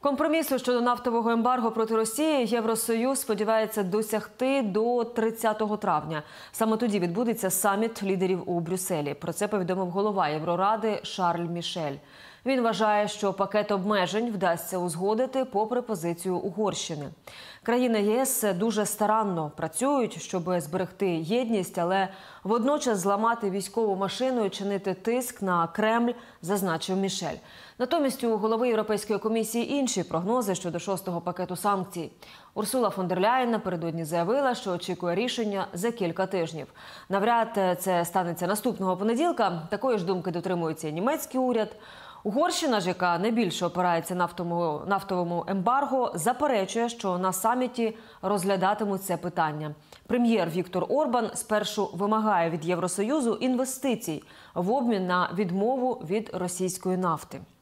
Компромісу щодо нафтового ембарго проти Росії Євросоюз сподівається досягти до 30 травня. Саме тоді відбудеться саміт лідерів у Брюсселі. Про це повідомив голова Євроради Шарль Мішель. Він вважає, що пакет обмежень вдасться узгодити попри позицію Угорщини. Країни ЄС дуже старанно працюють, щоб зберегти єдність, але водночас зламати військову машину і чинити тиск на Кремль, зазначив Мішель. Натомість у голови Європейської комісії інші прогнози щодо 6-го пакету санкцій. Урсула фон дер Ляєн напередодні заявила, що очікує рішення за кілька тижнів. Навряд це станеться наступного понеділка. Такої ж думки дотримується і німецький уряд. Угорщина ж, яка найбільше опирається нафтовому ембарго, заперечує, що на саміті розглядатимуть це питання. Прем'єр Віктор Орбан спершу вимагає від Євросоюзу інвестицій в обмін на відмову від російської нафти.